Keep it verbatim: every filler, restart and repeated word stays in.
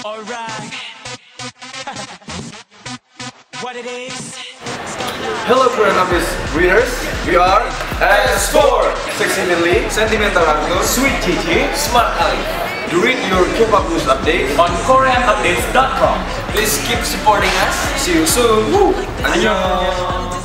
Alright. What it is? Hello Korean readers, we are S four, Sexy Millie, Sentimental Uncle, Sweet Gigi, Smart Ali. To read your K-pop news update On Korean Updates dot com. please keep supporting us. See you soon. Woo. Annyeong.